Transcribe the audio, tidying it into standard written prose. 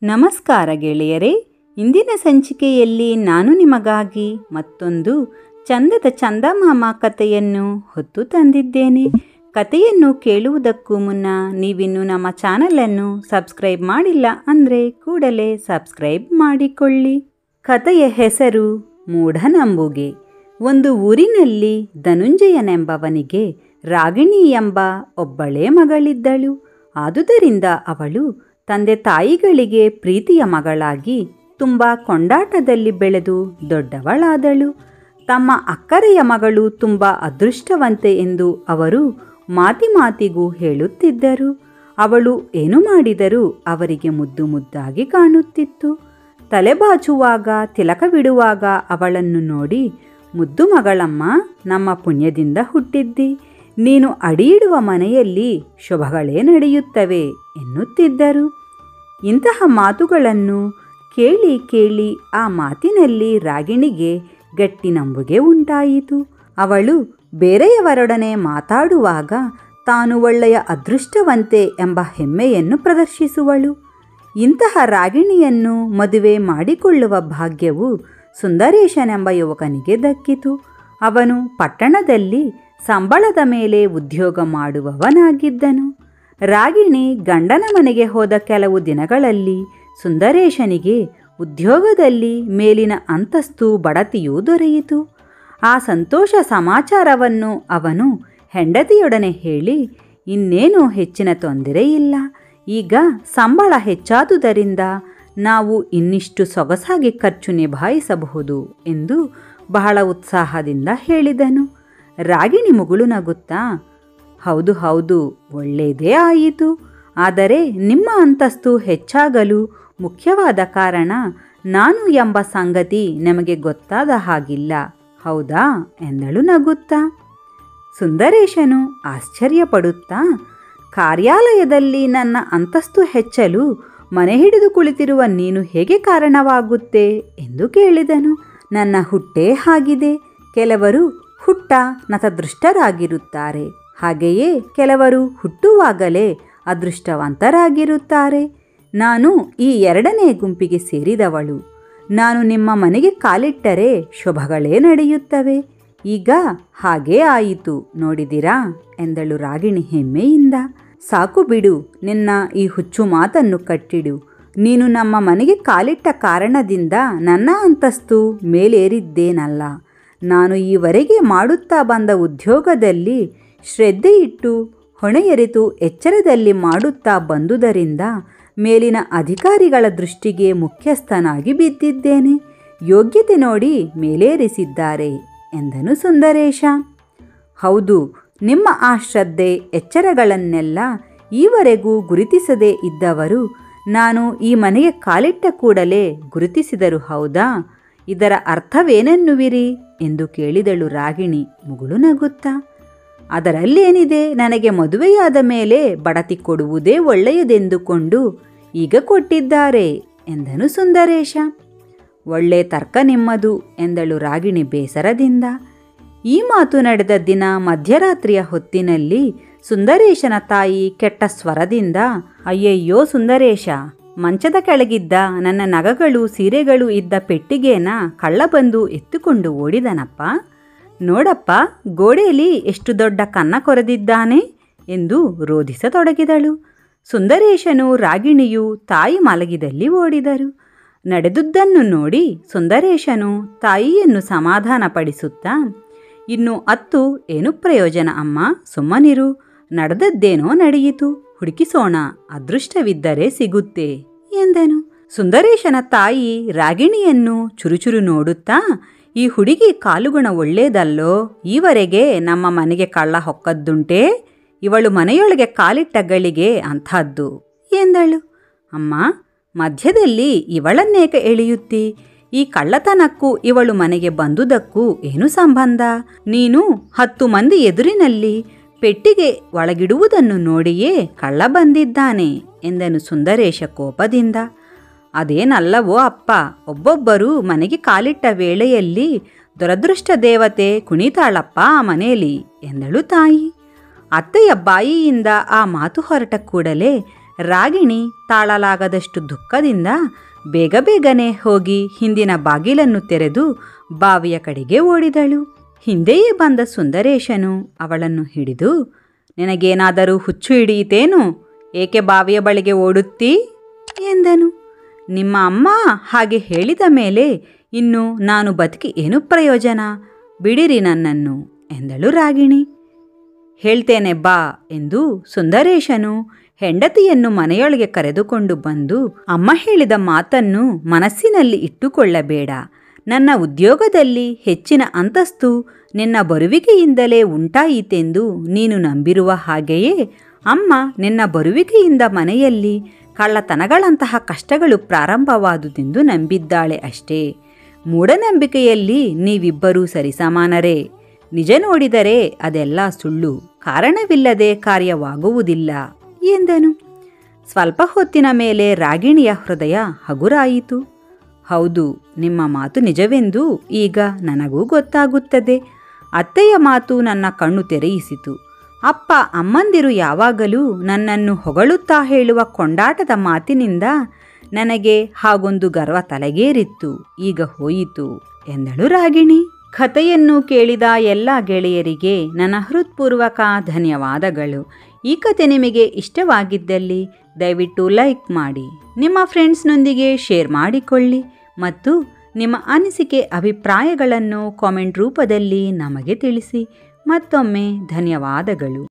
ನಮಸ್ಕಾರ ಗೆಳೆಯರೇ, ಇಂದಿನ ಸಂಚಿಕೆಯಲ್ಲಿ ನಾನು ನಿಮಗಾಗಿ ಮತ್ತೊಂದು ಚಂದದ ಚಂದಮಾಮ ಕಥೆಯನ್ನು ಹೊತ್ತು ತಂದಿದ್ದೇನೆ. ಕಥೆಯನ್ನು ಕೇಳುವುದಕ್ಕೂ ಮುನ್ನ ನೀವಿನ್ನು ನಮ್ಮ ಚಾನಲನ್ನು ಸಬ್ಸ್ಕ್ರೈಬ್ ಮಾಡಿಲ್ಲ ಅಂದರೆ ಕೂಡಲೇ ಸಬ್ಸ್ಕ್ರೈಬ್ ಮಾಡಿಕೊಳ್ಳಿ. ಕಥೆಯ ಹೆಸರು ಮೂಢನಂಬುಗೆ. ಒಂದು ಊರಿನಲ್ಲಿ ಧನುಂಜಯನೆಂಬವನಿಗೆ ರಾಗಿಣಿ ಎಂಬ ಒಬ್ಬಳೇ ಮಗಳಿದ್ದಳು. ಆದುದರಿಂದ ಅವಳು ತಂದೆ ತಾಯಿಗಳಿಗೆ ಪ್ರೀತಿಯ ಮಗಳಾಗಿ ತುಂಬ ಕೊಂಡಾಟದಲ್ಲಿ ಬೆಳೆದು ದೊಡ್ಡವಳಾದಳು. ತಮ್ಮ ಅಕ್ಕರೆಯ ಮಗಳು ತುಂಬ ಅದೃಷ್ಟವಂತೆ ಎಂದು ಅವರು ಮಾತಿಗೂ ಹೇಳುತ್ತಿದ್ದರು. ಅವಳು ಏನು ಮಾಡಿದರೂ ಅವರಿಗೆ ಮುದ್ದು ಮುದ್ದಾಗಿ ಕಾಣುತ್ತಿತ್ತು. ತಲೆಬಾಚುವಾಗ ತಿಲಕವಿಡುವಾಗ ಅವಳನ್ನು ನೋಡಿ, ಮುದ್ದು ಮಗಳಮ್ಮ, ನಮ್ಮ ಪುಣ್ಯದಿಂದ ಹುಟ್ಟಿದ್ದಿ, ನೀನು ಅಡಿಯಿಡುವ ಮನೆಯಲ್ಲಿ ಶುಭಗಳೇ ನಡೆಯುತ್ತವೆ ಎನ್ನುತ್ತಿದ್ದರು. ಇಂತಹ ಮಾತುಗಳನ್ನು ಕೇಳಿ ಕೇಳಿ ಆ ಮಾತಿನಲ್ಲಿ ರಾಗಿಣಿಗೆ ಗಟ್ಟಿ ನಂಬುಗೆ ಉಂಟಾಯಿತು. ಅವಳು ಬೇರೆಯವರೊಡನೆ ಮಾತಾಡುವಾಗ ತಾನು ಒಳ್ಳೆಯ ಅದೃಷ್ಟವಂತೆ ಎಂಬ ಹೆಮ್ಮೆಯನ್ನು ಪ್ರದರ್ಶಿಸುವಳು. ಇಂತಹ ರಾಗಿಣಿಯನ್ನು ಮದುವೆ ಮಾಡಿಕೊಳ್ಳುವ ಭಾಗ್ಯವು ಸುಂದರೇಶನೆಂಬ ಯುವಕನಿಗೆ ದಕ್ಕಿತು. ಅವನು ಪಟ್ಟಣದಲ್ಲಿ ಸಂಬಳದ ಮೇಲೆ ಉದ್ಯೋಗ ಮಾಡುವವನಾಗಿದ್ದನು. ರಾಗಿಣಿ ಗಂಡನ ಮನೆಗೆ ಹೋದ ಕೆಲವು ದಿನಗಳಲ್ಲಿ ಸುಂದರೇಶನಿಗೆ ಉದ್ಯೋಗದಲ್ಲಿ ಮೇಲಿನ ಅಂತಸ್ತು ಬಡತಿಯೂ ದೊರೆಯಿತು. ಆ ಸಂತೋಷ ಸಮಾಚಾರವನ್ನು ಅವನು ಹೆಂಡತಿಯೊಡನೆ ಹೇಳಿ, ಇನ್ನೇನು ಹೆಚ್ಚಿನ ತೊಂದರೆ ಇಲ್ಲ, ಈಗ ಸಂಬಳ ಹೆಚ್ಚಾದುದರಿಂದ ನಾವು ಇನ್ನಿಷ್ಟು ಸೊಗಸಾಗಿ ಖರ್ಚು ನಿಭಾಯಿಸಬಹುದು ಎಂದು ಬಹಳ ಉತ್ಸಾಹದಿಂದ ಹೇಳಿದನು. ರಾಗಿಣಿ ಮುಗುಳು ನಗುತ್ತಾ, ಹೌದು ಹೌದು, ಒಳ್ಳೆಯದೇ ಆಯಿತು. ಆದರೆ ನಿಮ್ಮ ಅಂತಸ್ತು ಹೆಚ್ಚಾಗಲು ಮುಖ್ಯವಾದ ಕಾರಣ ನಾನು ಎಂಬ ಸಂಗತಿ ನಮಗೆ ಗೊತ್ತಾದ ಹಾಗಿಲ್ಲ, ಹೌದಾ ಎಂದಳು ನಗುತ್ತಾ. ಸುಂದರೇಶನು ಆಶ್ಚರ್ಯಪಡುತ್ತಾ, ಕಾರ್ಯಾಲಯದಲ್ಲಿ ನನ್ನ ಅಂತಸ್ತು ಹೆಚ್ಚಲು ಮನೆ ಹಿಡಿದು ಕುಳಿತಿರುವ ನೀನು ಹೇಗೆ ಕಾರಣವಾಗುತ್ತೆ ಎಂದು ಕೇಳಿದನು. ನನ್ನ ಹುಟ್ಟೇ ಹಾಗಿದೆ. ಕೆಲವರು ಹುಟ್ಟ ನತದೃಷ್ಟರಾಗಿರುತ್ತಾರೆ, ಹಾಗೆಯೇ ಕೆಲವರು ಹುಟ್ಟುವಾಗಲೇ ಅದೃಷ್ಟವಂತರಾಗಿರುತ್ತಾರೆ. ನಾನು ಈ ಎರಡನೇ ಗುಂಪಿಗೆ ಸೇರಿದವಳು. ನಾನು ನಿಮ್ಮ ಮನೆಗೆ ಕಾಲಿಟ್ಟರೆ ಶುಭಗಳೇ ನಡೆಯುತ್ತವೆ. ಈಗ ಹಾಗೇ ಆಯಿತು ನೋಡಿದಿರಾ ಎಂದಳು ರಾಗಿಣಿ ಹೆಮ್ಮೆಯಿಂದ. ಸಾಕು ಬಿಡು, ನಿನ್ನ ಈ ಹುಚ್ಚು ಮಾತನ್ನು ಕಟ್ಟಿಡು. ನೀನು ನಮ್ಮ ಮನೆಗೆ ಕಾಲಿಟ್ಟ ಕಾರಣದಿಂದ ನನ್ನ ಅಂತಸ್ತು ಮೇಲೇರಿದ್ದೇನಲ್ಲ. ನಾನು ಈವರೆಗೆ ಮಾಡುತ್ತಾ ಬಂದ ಉದ್ಯೋಗದಲ್ಲಿ ಶ್ರದ್ಧೆಯಿಟ್ಟು ಹೊಣೆಯರಿತು ಎಚ್ಚರದಲ್ಲಿ ಮಾಡುತ್ತಾ ಬಂದುದರಿಂದ ಮೇಲಿನ ಅಧಿಕಾರಿಗಳ ದೃಷ್ಟಿಗೆ ಮುಖ್ಯಸ್ಥನಾಗಿ ಬಿದ್ದಿದ್ದೇನೆ. ಯೋಗ್ಯತೆ ನೋಡಿ ಮೇಲೇರಿಸಿದ್ದಾರೆ ಎಂದನು ಸುಂದರೇಶ. ಹೌದು, ನಿಮ್ಮ ಆ ಶ್ರದ್ಧೆ ಎಚ್ಚರಗಳನ್ನೆಲ್ಲ ಈವರೆಗೂ ಗುರುತಿಸದೇ ಇದ್ದವರು ನಾನು ಈ ಮನೆಗೆ ಕಾಲಿಟ್ಟ ಕೂಡಲೇ ಗುರುತಿಸಿದರು, ಹೌದಾ? ಇದರ ಅರ್ಥವೇನೆನ್ನುವಿರಿ ಎಂದು ಕೇಳಿದಳು ರಾಗಿಣಿ ಮುಗುಳು ನಗುತ್ತಾ. ಅದರಲ್ಲೇನಿದೆ, ನನಗೆ ಮದುವೆಯಾದ ಮೇಲೆ ಬಡತಿ ಕೊಡುವುದೇ ಒಳ್ಳೆಯದೆಂದುಕೊಂಡು ಈಗ ಕೊಟ್ಟಿದ್ದಾರೆ ಎಂದನು ಸುಂದರೇಶ. ಒಳ್ಳೆ ತರ್ಕ ನಿಮ್ಮದು ಎಂದಳು ರಾಗಿಣಿ ಬೇಸರದಿಂದ. ಈ ಮಾತು ನಡೆದ ದಿನ ಮಧ್ಯರಾತ್ರಿಯ ಹೊತ್ತಿನಲ್ಲಿ ಸುಂದರೇಶನ ತಾಯಿ ಕೆಟ್ಟ ಸ್ವರದಿಂದ, ಅಯ್ಯಯ್ಯೋ ಸುಂದರೇಶ, ಮಂಚದ ಕೆಳಗಿದ್ದ ನನ್ನ ನಗಗಳು ಸೀರೆಗಳು ಇದ್ದ ಪೆಟ್ಟಿಗೆನ ಕಳ್ಳ ಬಂದು ಎತ್ತುಕೊಂಡು ಓಡಿದನಪ್ಪ. ನೋಡಪ್ಪ, ಗೋಡೆಯಲ್ಲಿ ಎಷ್ಟು ದೊಡ್ಡ ಕನ್ನ ಕೊರೆದಿದ್ದಾನೆ ಎಂದು ರೋಧಿಸತೊಡಗಿದಳು. ಸುಂದರೇಶನು ರಾಗಿಣಿಯು ತಾಯಿ ಮಲಗಿದಲ್ಲಿ ಓಡಿದರು. ನಡೆದುದನ್ನು ನೋಡಿ ಸುಂದರೇಶನು ತಾಯಿಯನ್ನು ಸಮಾಧಾನಪಡಿಸುತ್ತಾ, ಇನ್ನು ಅತ್ತು ಏನು ಪ್ರಯೋಜನ ಅಮ್ಮ, ಸುಮ್ಮನಿರು, ನಡೆದದ್ದೇನೋ ನಡೆಯಿತು, ಹುಡುಕಿಸೋಣ, ಅದೃಷ್ಟವಿದ್ದರೆ ಸಿಗುತ್ತೆ ಎಂದನು. ಸುಂದರೇಶನ ತಾಯಿ ರಾಗಿಣಿಯನ್ನು ಚುರುಚುರು ನೋಡುತ್ತಾ, ಈ ಹುಡುಗಿ ಕಾಲುಗುಣ ಒಳ್ಳೇದಲ್ಲೋ, ಈವರೆಗೆ ನಮ್ಮ ಮನೆಗೆ ಕಳ್ಳ ಹೊಕ್ಕದ್ದುಂಟೆ, ಇವಳು ಮನೆಯೊಳಗೆ ಕಾಲಿಟ್ಟ ಗಳಿಗೆ ಅಂಥದ್ದು ಎಂದಳು. ಅಮ್ಮ, ಮಧ್ಯದಲ್ಲಿ ಇವಳನ್ನೇಕೆ ಎಳೆಯುತ್ತಿ? ಈ ಕಳ್ಳತನಕ್ಕೂ ಇವಳು ಮನೆಗೆ ಬಂದುದಕ್ಕೂ ಏನು ಸಂಬಂಧ? ನೀನು 10 ಮಂದಿ ಎದುರಿನಲ್ಲಿ ಪೆಟ್ಟಿಗೆ ಒಳಗಿಡುವುದನ್ನು ನೋಡಿಯೇ ಕಳ್ಳ ಬಂದಿದ್ದಾನೆ ಎಂದನು ಸುಂದರೇಶ ಕೋಪದಿಂದ. ಅದೇನಲ್ಲವೋ ಅಪ್ಪ, ಒಬ್ಬೊಬ್ಬರು ಮನೆಗೆ ಕಾಲಿಟ್ಟ ವೇಳೆಯಲ್ಲಿ ದುರದೃಷ್ಟ ದೇವತೆ ಕುಣಿತಾಳಪ್ಪ ಆ ಮನೆಯಲ್ಲಿ ಎಂದಳು ತಾಯಿ. ಅತ್ತೆಯ ಬಾಯಿಯಿಂದ ಆ ಮಾತು ಹೊರಟ ಕೂಡಲೇ ರಾಗಿಣಿ ತಾಳಲಾಗದಷ್ಟು ದುಃಖದಿಂದ ಬೇಗ ಬೇಗನೆ ಹೋಗಿ ಹಿಂದಿನ ಬಾಗಿಲನ್ನು ತೆರೆದು ಬಾವಿಯ ಕಡೆಗೆ ಓಡಿದಳು. ಹಿಂದೆಯೇ ಬಂದ ಸುಂದರೇಶನು ಅವಳನ್ನು ಹಿಡಿದು, ನಿನಗೇನಾದರೂ ಹುಚ್ಚು ಹಿಡಿಯಿತೇನು? ಏಕೆ ಬಾವಿಯ ಬಳಿಗೆ ಓಡುತ್ತೀ ಎಂದನು. ನಿಮ್ಮ ಅಮ್ಮ ಹಾಗೆ ಹೇಳಿದ ಮೇಲೆ ಇನ್ನು ನಾನು ಬದುಕಿ ಏನು ಪ್ರಯೋಜನ? ಬಿಡಿರಿ ನನ್ನನ್ನು ಎಂದಳು ರಾಗಿಣಿ. ಹೇಳ್ತೇನೆ ಬಾ ಎಂದು ಸುಂದರೇಶನು ಹೆಂಡತಿಯನ್ನು ಮನೆಯೊಳಗೆ ಕರೆದುಕೊಂಡು ಬಂದು, ಅಮ್ಮ ಹೇಳಿದ ಮಾತನ್ನು ಮನಸ್ಸಿನಲ್ಲಿ ಇಟ್ಟುಕೊಳ್ಳಬೇಡ. ನನ್ನ ಉದ್ಯೋಗದಲ್ಲಿ ಹೆಚ್ಚಿನ ಅಂತಸ್ತು ನಿನ್ನ ಬರುವಿಕೆಯಿಂದಲೇ ಉಂಟಾಯಿತೆಂದು ನೀನು ನಂಬಿರುವ ಹಾಗೆಯೇ ಅಮ್ಮ ನಿನ್ನ ಬರುವಿಕೆಯಿಂದ ಮನೆಯಲ್ಲಿ ಕಳ್ಳತನಗಳಂತಹ ಕಷ್ಟಗಳು ಪ್ರಾರಂಭವಾದುದೆಂದು ನಂಬಿದ್ದಾಳೆ ಅಷ್ಟೇ. ಮೂಢನಂಬಿಕೆಯಲ್ಲಿ ನೀವಿಬ್ಬರೂ ಸರಿಸಮಾನರೇ. ನಿಜ ನೋಡಿದರೆ ಅದೆಲ್ಲ ಸುಳ್ಳು, ಕಾರಣವಿಲ್ಲದೆ ಕಾರ್ಯವಾಗುವುದಿಲ್ಲ ಎಂದನು. ಸ್ವಲ್ಪ ಹೊತ್ತಿನ ಮೇಲೆ ರಾಗಿಣಿಯ ಹೃದಯ ಹಗುರಾಯಿತು. ಹೌದು, ನಿಮ್ಮ ಮಾತು ನಿಜವೆಂದು ಈಗ ನನಗೂ ಗೊತ್ತಾಗುತ್ತದೆ. ಅತ್ತೆಯ ಮಾತು ನನ್ನ ಕಣ್ಣು ತೆರೆಯಿಸಿತು. ಅಪ್ಪ ಅಮ್ಮಂದಿರು ಯಾವಾಗಲೂ ನನ್ನನ್ನು ಹೊಗಳುತ್ತಾ ಹೇಳುವ ಕೊಂಡಾಟದ ಮಾತಿನಿಂದ ನನಗೆ ಹಾಗೊಂದು ಗರ್ವ ತಲೆಗೇರಿತ್ತು. ಈಗ ಹೋಯಿತು ಎಂದಳು ರಾಗಿಣಿ. ಕಥೆಯನ್ನು ಕೇಳಿದ ಎಲ್ಲ ಗೆಳೆಯರಿಗೆ ನನ್ನ ಹೃತ್ಪೂರ್ವಕ ಧನ್ಯವಾದಗಳು. ಈ ಕತೆ ನಿಮಗೆ ಇಷ್ಟವಾಗಿದ್ದಲ್ಲಿ ದಯವಿಟ್ಟು ಲೈಕ್ ಮಾಡಿ, ನಿಮ್ಮ ಫ್ರೆಂಡ್ಸ್ನೊಂದಿಗೆ ಶೇರ್ ಮಾಡಿಕೊಳ್ಳಿ ಮತ್ತು ನಿಮ್ಮ ಅನಿಸಿಕೆ ಅಭಿಪ್ರಾಯಗಳನ್ನು ಕಾಮೆಂಟ್ ರೂಪದಲ್ಲಿ ನಮಗೆ ತಿಳಿಸಿ. ಮತ್ತೊಮ್ಮೆ ಧನ್ಯವಾದಗಳು.